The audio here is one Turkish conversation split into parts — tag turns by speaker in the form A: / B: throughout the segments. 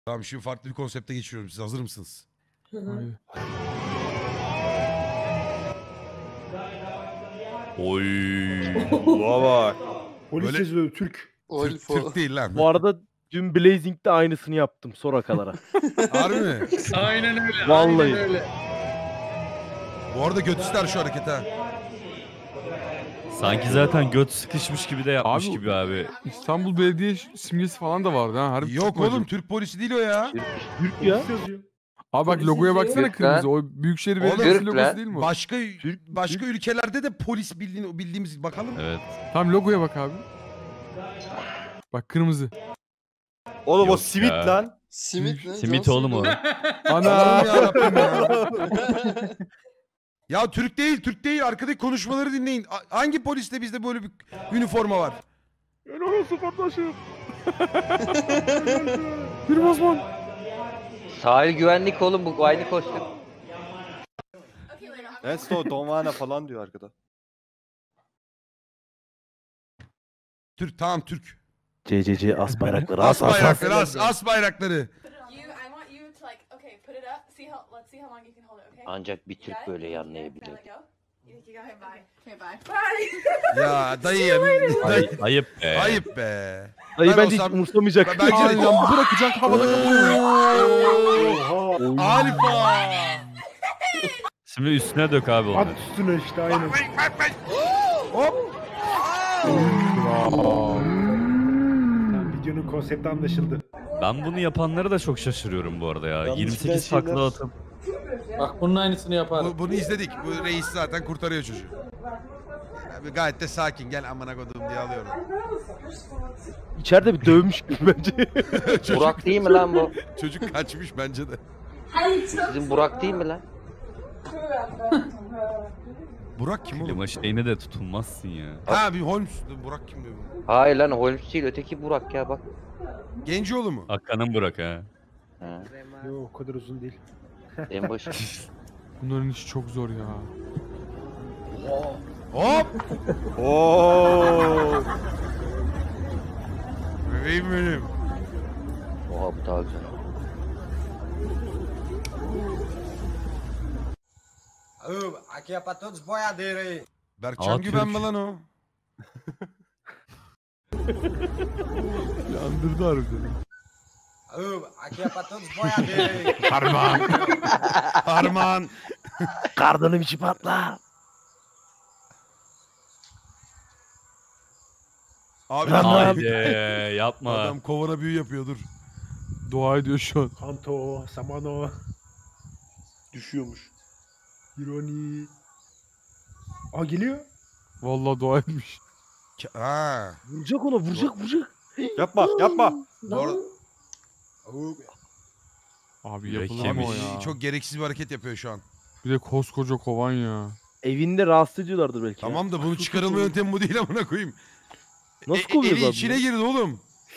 A: Tamam, şimdi farklı bir konsepte geçiyorum. Siz hazır mısınız?
B: Oy.
C: Baba.
D: Polis
A: Böyle-
D: yazıyor Türk.
A: Türk değil lan.
E: Bu arada dün Blazing'de aynısını yaptım Sorakalara.
A: Harbi mi?
F: Aynen öyle.
E: Vallahi.
F: Aynen öyle.
A: Bu arada göt ister şu hareket ha.
B: Sanki zaten göt sıkışmış gibi de yapmış
C: Abi-
B: gibi abi.
C: İstanbul Belediye simgesi falan da vardı ha. Harbi
A: Yok
C: çıkmadı.
A: oğlum, Türk polisi değil o ya.
E: Türk ya.
D: Polis yazıyor.
C: Abi bak logoya baksana
G: Türk
C: kırmızı.
G: lan.
C: O Büyükşehir
A: Oğlum,
C: Belediyesi
G: Türk
C: logosu
G: lan.
C: değil mi o?
A: Başka ülkelerde de polis bildiğimiz bakalım.
B: Evet.
C: Tam logoya bak abi. Bak kırmızı.
H: Oğlum o
B: Yok
H: simit
B: ya.
H: lan.
G: Simit mi?
B: Simit oğlum o.
C: Ana.
A: Allah'ım yarabbim ya. Ya Türk değil, Türk değil. Arkadaki konuşmaları dinleyin. Hangi poliste bizde böyle bir üniforma var?
C: Ben orası kardeşim. Bir Osman.
G: Sahil güvenlik oğlum bu aynı kostüm.
H: Let's go Donvana falan diyor arkada.
A: Türk, tamam Türk.
E: CCC as bayrakları
A: As bayrakları, as bayrakları.
I: You, I want you to like, okay, put it up. See how, let's see how long you can hold it, okay?
G: Ancak bir Türk böyle yanlayabilir.
I: Now let go. You go ahead, bye. Okay, bye. Bye.
A: Ya dayı,
B: Ayıp be.
A: ayıp be.
E: Dayı
A: Ben
E: bence hiç
A: olsam-
E: umursamayacak.
A: Bence de-
C: Aynen bırakacak havada kapıyor.
A: Alfa.
B: Şimdi üstüne dök abi
D: At
B: onu.
D: üstüne işte aynen.
A: Hop.
D: Tamam, videonun konsepti anlaşıldı.
B: Ben bunu yapanları da çok şaşırıyorum bu arada ya.
H: Yanlış
B: 28
H: bilen
B: takla
H: şeyler-
B: atıp.
F: Bak bunun aynısını yaparım.
A: Bunu izledik. Bu reis zaten kurtarıyor çocuğu. Abi gayet de sakin. Gel amına koduğum diye alıyorum.
E: İçeride bir dövmüş gibi bence.
G: Burak değil mi lan bu?
A: Çocuk kaçmış bence de.
G: Sizin Burak değil mi lan?
A: Burak kim oğlum?
B: Klima şeyine de tutulmazsın ya.
A: Ha, bir Holmes. Burak kim diyor?
G: Hayır lan Holmes değil öteki Burak ya bak.
A: Gencioğlu mu?
B: Hakan'ın Burak ha.
G: Ha,
D: Yok o kadar uzun değil.
G: en başı.
C: Bunların işi çok zor ya.
A: Hop.
H: Oo.
A: Bebeğim benim.
G: Oha bu daha güzel.
H: Aqui é pra todos boiadeiros aí.
A: Berkcan
B: Aa,
A: Güven mi
B: Türk.
A: lan o?
C: Yandırdı harbiden.
H: Aqui é pra todos boiadeiros aí.
A: Harman. Harman.
E: Kardanım içi patla.
A: Abi
B: Haydi yapma.
A: adam kovana büyü yapıyor, dur.
C: Dua ediyor şu an.
D: Kanto, Samano,
H: Düşüyormuş.
D: Ironi. Aa geliyor.
C: Vallahi dua etmiş.
A: Ha.
E: Vuracak ona vuracak.
H: Yapma yapma.
A: Bu arada
C: Abi
B: Yürek
C: yapılır mı o
B: yemiş.
C: ya?
A: çok gereksiz bir hareket yapıyor şu an.
C: Bir de koskoca kovan ya.
E: Evinde rahatsız ediyorlardır belki.
A: Tamam da bunun çıkarılma yöntemi bu değil, amına koyayım.
E: Nasıl kovuyoruz
A: Eli
E: abi
A: içine
E: bunu?
A: girdi oğlum.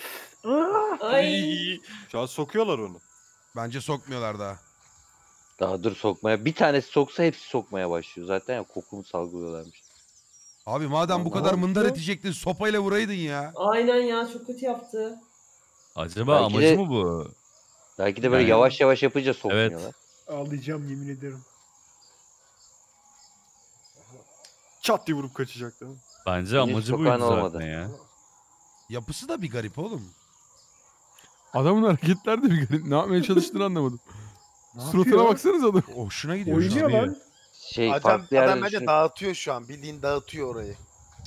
H: Şu an sokuyorlar onu.
A: Bence sokmuyorlar daha.
G: Daha dur sokmaya. Bir tanesi soksa hepsi sokmaya başlıyor. Zaten ya kokumu salgılıyorlarmış.
A: Abi madem bu kadar mındar edecektin, sopayla vuraydın ya.
I: Aynen ya, çok kötü yaptı.
B: Acaba
G: Belki
B: amacı
G: de-
B: mı bu?
G: Belki de böyle
B: Yani-
G: yavaş yavaş yapınca sokmuyorlar.
D: Ağlayacağım yemin ederim.
H: Çat diye vurup kaçacak değil mi?
B: Bence
G: Henüz
B: amacı buydu
G: sokan
B: zaten
G: olmadı.
B: ya.
A: Yapısı da bir garip oğlum.
C: Adamın hareketler de bir garip. Ne yapmaya çalıştığını anlamadım.
D: Ne
C: Suratına
D: yapıyor?
C: baksanıza adam.
A: Hoşuna gidiyor.
D: Oynuyor
A: şu an.
D: lan.
G: Şey
J: Adam,
G: farklı yerden
J: adam bence
G: düşün-
J: dağıtıyor şu an. Bildiğin dağıtıyor orayı.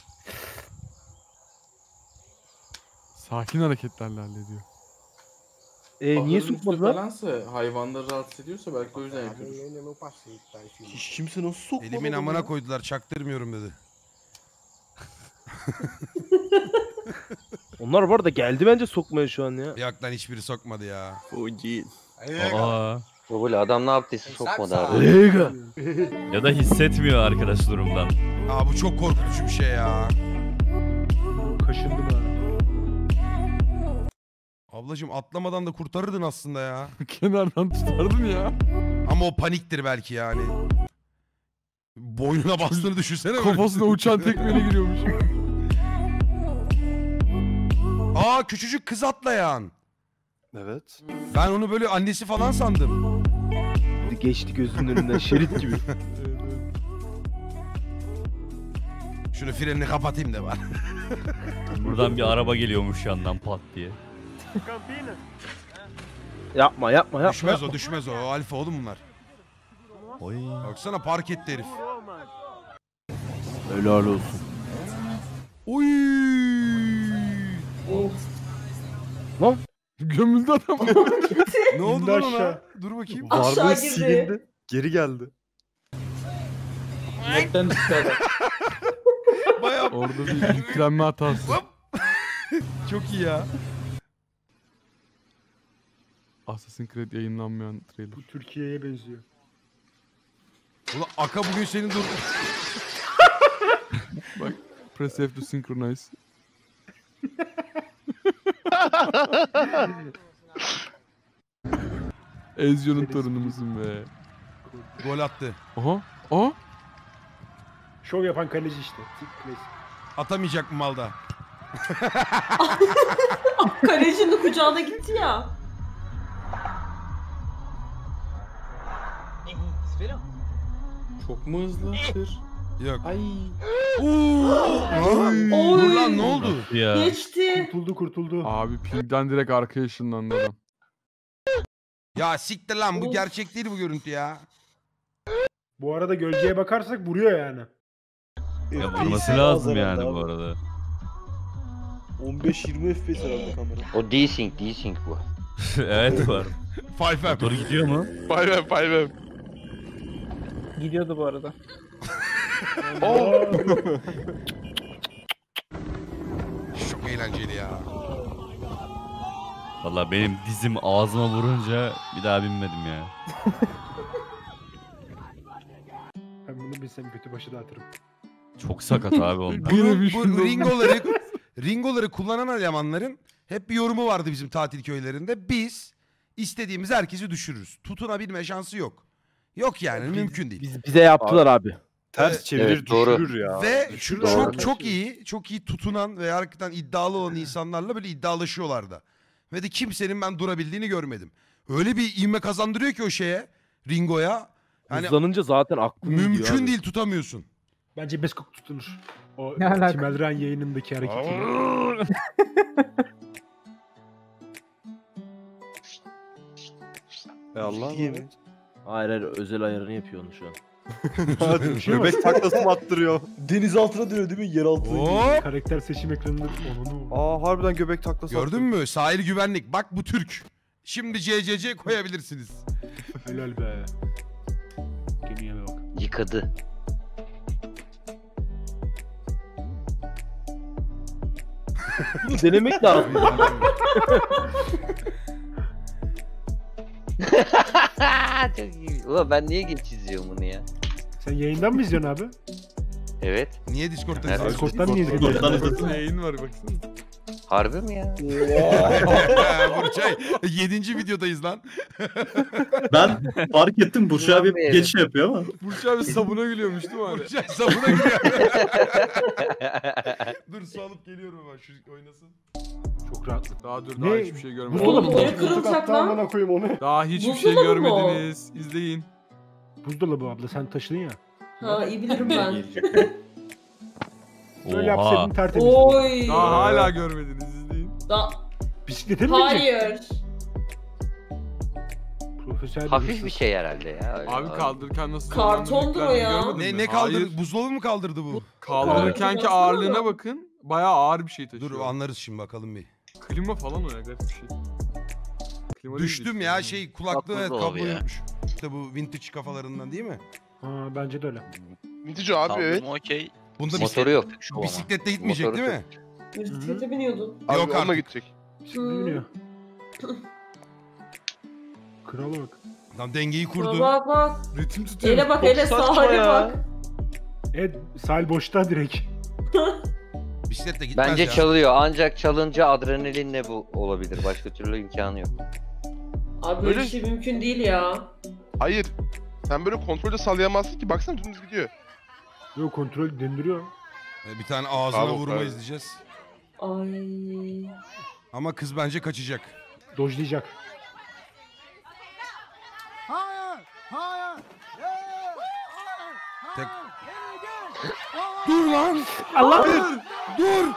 C: Sakin hareketlerle hallediyor.
E: Niye sokmadılar?
F: Falansa, hayvanları rahatsız ediyorsa belki o yüzden yapıyordur.
H: Hiç kimse nasıl sokmadı
A: Elimin
H: onu
A: amına
H: ya?
A: koydular, çaktırmıyorum dedi.
E: Onlar bu arada geldi bence sokmaya şu an ya.
A: Yok lan, hiçbiri sokmadı ya.
B: Aa.
G: Bu böyle adam ne yaptıysa sokmadı abi.
E: Lega.
B: Ya da hissetmiyor arkadaş durumdan.
A: Aa, bu çok korkutucu bir şey ya.
D: Kaşındım ha.
A: Ablacım atlamadan da kurtarırdın aslında ya.
C: Kenardan tutardın ya.
A: Ama o paniktir belki yani. Boynuna bastığını düşünsene. böyle.
C: Kafasına uçan tekmeyle giriyormuş.
A: Aa, küçücük kız atlayan.
K: Evet.
A: Ben onu böyle annesi falan sandım.
E: Geçti gözünün önünden şerit gibi.
A: Şunu frenini kapatayım da var.
B: Buradan bir araba geliyormuş yandan pat diye.
E: Yapma.
A: Düşmez o düşmez o. O alfa oğlum bunlar.
B: Oy.
A: Baksana park etti herif.
E: Helal olsun.
A: Oy.
C: Lan gömüldü adam.
A: Ne oldu
D: İndi
A: lan ona?
D: aşağı.
A: Dur bakayım.
K: Varlığı silindi. Geri geldi.
F: Netten çıkardı.
A: Bayağı
C: Orada bir yüklenme hatası.
A: çok iyi ya.
C: Assassin's Creed yayınlanmayan trailer.
D: Bu Türkiye'ye benziyor.
A: Ulan Aka bugün senin dur.
C: Bak press F to synchronize. Ezio'nun torunu musun be?
A: Gol attı.
C: Aha. Aha.
D: Şov yapan kaleci işte. Klasik.
A: Atamayacak mı malda?
I: Kalecinin kucağına gitti ya.
F: Çok mu hızlı? Tır.
A: Yok.
F: Ay.
A: Dur lan ne oldu?
B: Ya.
I: Geçti.
D: Kurtuldu.
C: Abi pingden direkt arkaya ışınlandı adam.
A: Ya siktir lan bu gerçek değil bu görüntü ya.
D: Bu arada gölgeye bakarsak vuruyor yani.
B: Ya vurması lazım yani bu arada.
K: 15-20 FPS herhalde kamera.
G: O desync bu.
B: Evet var.
A: 5M.
B: Dur gidiyor mu?
K: 5M.
F: Gidiyordu bu arada.
A: Çok eğlenceli ya.
B: Valla benim dizim ağzıma vurunca bir daha binmedim ya.
D: Ben bunu bilsem kötü başı dağıtırım.
B: Çok sakat abi onlar.
A: Bu ringoları kullanan elemanların hep bir yorumu vardı bizim tatil köylerinde. Biz istediğimiz herkesi düşürürüz. Tutunabilme şansı yok. Yok yani mümkün değil.
E: Bize yaptılar abi.
K: Ters çevirir
G: Evet, doğru.
K: düşürür ya.
A: Ve
G: Doğru.
A: çok iyi tutunan ve hakikaten iddialı olan insanlarla böyle iddialaşıyorlardı. Ve de kimsenin ben durabildiğini görmedim. Öyle bir ivme kazandırıyor ki o şeye, Ringo'ya. Hani
E: Hızlanınca zaten aklım gidiyor
A: mümkün
E: abi.
A: değil tutamıyorsun.
D: Bence Beskok tutunur. O
F: Ne alaka?
D: Tim Elran yayınındaki hareketi.
K: Allah
E: Hayır özel ayarını yapıyor onu şu an.
K: Göbek taklası mı attırıyor? Deniz altına dönüyor değil mi? Yer altına.
A: Hop!
D: Karakter seçim ekranında onu.
K: Harbiden göbek taklası
A: Gördün mü? Sahil güvenlik. Bak bu Türk. Şimdi CCC koyabilirsiniz.
D: Helal be. Gemiye bak.
G: Yıkadı.
E: Denemek lazım.
G: Çok iyi. Ulan ben niye geç izliyorum bunu ya?
D: Sen yayından mı izliyorsun abi?
G: Evet.
A: Niye Discord'dan
G: Nerede?
A: izliyorsun?
D: Discord'dan niye izliyorsun?
C: Discord'dan yayın var baksana.
G: Harbi mi ya?
A: Burçay 7. videodayız lan.
K: Ben fark ettim Burç abi
G: İnanmıyorum.
K: geç yapıyor ama.
C: Burç abi sabuna gülüyormuş değil mi abi?
A: Burçay sabuna giriyor. Dur su alıp geliyorum ben şu oynasın.
D: Çok rahatlık.
C: Daha dur
D: Ne?
C: daha hiçbir şey görmedim.
D: Buzdolabı
I: Boyu
D: mı?
I: kırılacak lan.
D: Amına koyayım onu.
C: Daha hiçbir şey
I: Buzdolabı mı o?
C: görmediniz. İzleyin.
D: Buzdolabı abla sen taşıdın ya.
I: Ha iyi bilirim ben.
D: Böyle
B: Oha.
D: yapsaydın tertemiz.
I: Oy.
C: Daha hala görmediniz izleyin.
D: Bisiklete mi binecek?
I: Hayır.
D: Profesyonel
G: Hafif bir şey herhalde ya. Öyle
C: Abi kaldırırken nasıl
I: Kartondur
C: zorlandığını
I: o ya.
C: görmedin mi?
A: Ne kaldırdı?
C: Hayır.
A: Buzdolabı mu kaldırdı bu?
C: Kaldırırkenki
I: Baksana
C: ağırlığına
I: da.
C: bakın. Bayağı ağır bir şey taşıyor.
A: Dur anlarız şimdi bakalım bir.
C: Klima falan o ya garip bir şey. Klima değil
A: Düştüm
C: işte.
A: ya şey kulaklığı evet,
G: Kulaklığı
A: kablo
G: ya.
A: yokmuş. İşte bu vintage kafalarından değil mi?
D: Ha bence de öyle.
K: Vintage abi evet.
L: Okey.
A: Bunda
G: Motoru yok.
A: Bisiklette gitmeyecek
G: Motoru
A: değil mi?
I: Bisiklete biniyordun.
A: Yok artık.
K: gidecek.
D: Bisiklete biniyor. Krala bak.
A: Lan dengeyi
I: Bak
A: kurdu.
I: bak bak.
C: Ritim tutuyor.
I: Ele bak ele
K: saçma
I: sahile
K: ya.
I: bak.
D: Evet sahil boşta direkt.
A: Bisikletle gitmez
G: Bence
A: ya.
G: çalıyor. Ancak çalınca adrenalinle bu olabilir. Başka türlü imkanı yok.
I: Abi böyle bir şey mümkün değil ya.
K: Hayır. Sen böyle kontrolde sallayamazsın ki. Baksana dümdüz gidiyor.
D: Yok kontrol döndürüyor.
A: Bir tane ağzına
K: Bravo,
A: vurma
K: bravo.
A: izleyeceğiz.
I: Ay.
A: Ama kız bence kaçacak.
D: Dojlayacak.
A: Tek... Dur lan!
D: Allah!
A: Dur!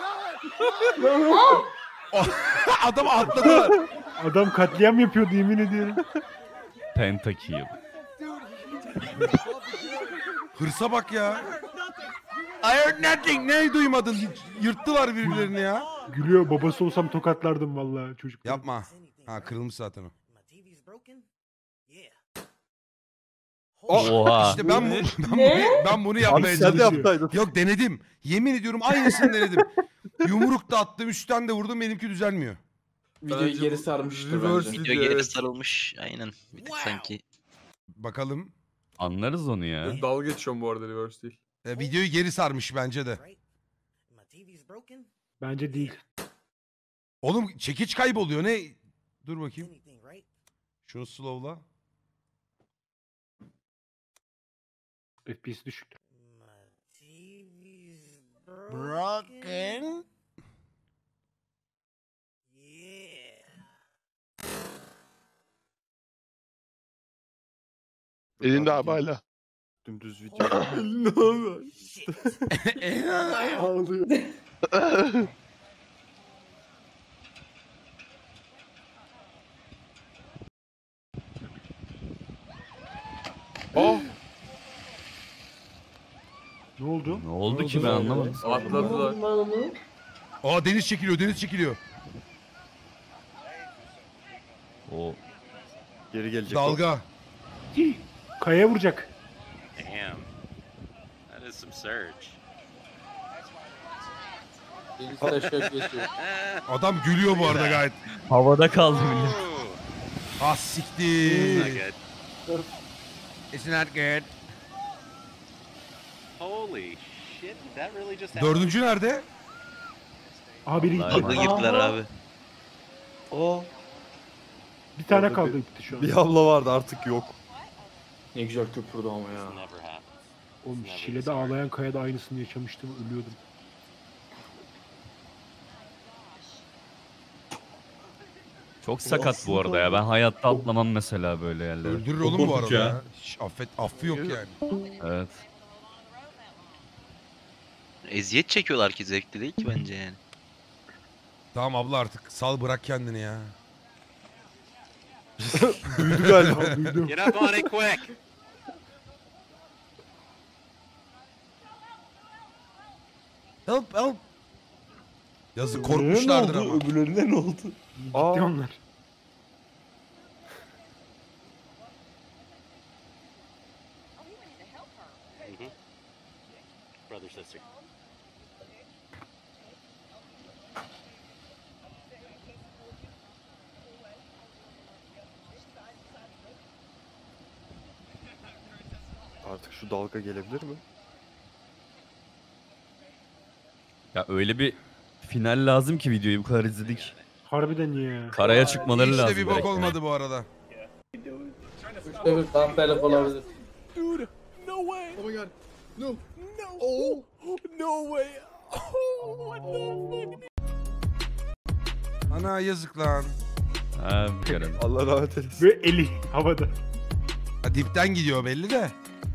A: Adam atladılar.
D: Adam katliam yapıyordu yemin ediyorum.
B: Pentakill.
A: Hırsa bak ya. I heard nothing. Ne duymadın? Yırttılar birbirlerini ya.
D: Gülüyor. Babası olsam tokatlardım vallahi çocuk.
A: Yapma. Ha kırılmış zaten o.
B: Oha.
A: İşte ben bunu
K: Abi
A: yapmaya
K: sen de
A: çalışıyorum.
K: yapsaydın.
A: Yok denedim. Yemin ediyorum aynısını denedim. Yumruk da attım, üstten de vurdum, benimki düzelmiyor.
F: Videoyu geri sarmıştır
C: reverse
F: bence.
C: video evet.
L: sarılmış aynen. Bir tık sanki.
A: Bakalım.
B: Anlarız onu ya.
C: Dalga geçiyorum bu arada reverse değil.
A: Videoyu geri sarmış bence de.
D: Bence değil.
A: Oğlum çekiç kayboluyor ne? Dur bakayım. Şunu slowla.
D: FPS düşük.
J: Broken.
K: Elinde abi hala. Dümdüz video.
C: Ne olur.
K: Ağlıyor.
D: Ne oldu?
B: Ne oldu ki ben anlamadım.
C: Atladılar.
A: Aa deniz çekiliyor, deniz çekiliyor.
B: O
K: Geri gelecek.
A: Dalga.
D: Kayaya vuracak.
F: Deniz taşak geçiyor.
A: Adam gülüyor bu arada gayet.
B: havada kaldı millet.
A: Ah siktir. It's not good. Dördüncü nerede?
D: Aha biri gitti.
B: Vallahi.
L: Girdiler abi.
D: Bir tane
K: Orada
D: kaldı gitti şu an.
K: Bir abla vardı artık yok.
F: Ne güzel köpürdü ama ya.
D: Oğlum Şile'de ağlayan kayada aynısını yaşamıştım. Ölüyordum.
B: Çok sakat bu arada ya. Ben hayatta atlamam mesela böyle yerlere.
A: Öldürür oğlum bu arada ya. Hiç affı yok yani.
B: Evet.
L: Eziyet çekiyorlar ki zevkli değil ki bence yani.
A: Tamam abla artık sal bırak kendini ya.
K: Duydu galiba.
D: Duydum.
A: Help help. Yazık korkmuşlardır ama.
K: Öbürlerine ne oldu?
D: Gitti onlar.
K: Artık şu dalga gelebilir mi?
B: Ya öyle bir final lazım ki videoyu bu kadar izledik.
D: Harbiden ya.
B: Karaya çıkmaları
A: Hiç
B: lazım.
A: de bir bok
B: direkt.
A: olmadı bu arada.
F: Üçte bir kamperlik olabilir.
A: Ana yazık lan.
B: Ha bir kere.
K: Allah rahmet eylesin.
D: Ve eli havada.
A: Ha, dipten gidiyor belli de.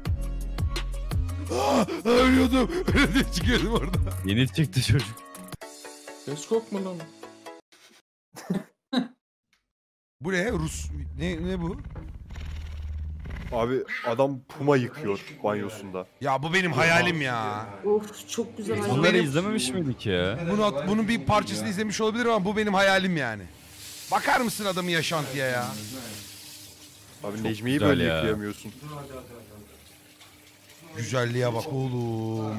A: Ölüyordum. Öyle çıkıyordum orada.
B: Yeni çıktı çocuk.
F: Ses kokma lan.
A: Bu ne? Rus. Ne bu?
K: Abi adam puma yıkıyor banyosunda.
A: Ya bu benim hayalim ya.
M: Of çok güzel.
B: Bunları izlememiş miydik ya?
A: Bunun bir parçasını izlemiş olabilirim ama bu benim hayalim yani. Bakar mısın adamın yaşantıya ya?
K: Abi Necmi'yi
B: güzel
K: böyle
B: ya.
K: yıkayamıyorsun.
A: Güzelliğe bak oğlum.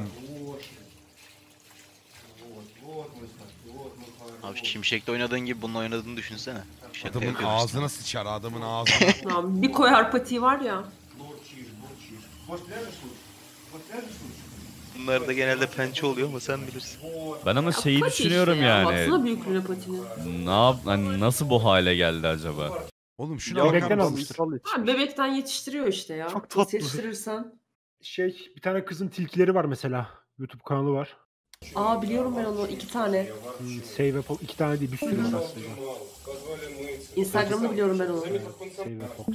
L: Abi Şimşek'te oynadığın gibi bunun oynadığını düşünsene. Şaka
A: Adamın
L: yapıyoruz.
A: ağzına sıçar adamın ağzına.
M: Tamam, bir koyar patiği var ya.
L: Bunlar da genelde pençe oluyor ama sen bilirsin.
B: Ben ama şeyi
M: Pati
B: düşünüyorum
M: işte ya.
B: yani.
M: Baksana büyüklüğüne patinin.
B: Hani nasıl bu hale geldi acaba?
A: Oğlum şuna
D: Ya
A: bakar
D: bebekten
A: mısın?
D: almıştır.
M: Ha, bebekten yetiştiriyor işte ya.
K: Çok
M: Nasıl
K: tatlı.
M: yetiştirirsen.
D: Bir tane kızın tilkileri var mesela. YouTube kanalı var.
M: Aa biliyorum ben onu 2 tane.
D: Save Fox 2 tane değil bir sürü var aslında.
M: Instagram'da biliyorum ben onu.
D: Save Fox.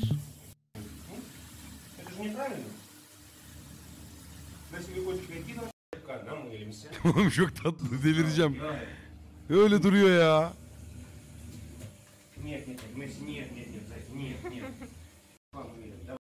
A: Oğlum çok tatlı delireceğim. Öyle duruyor ya.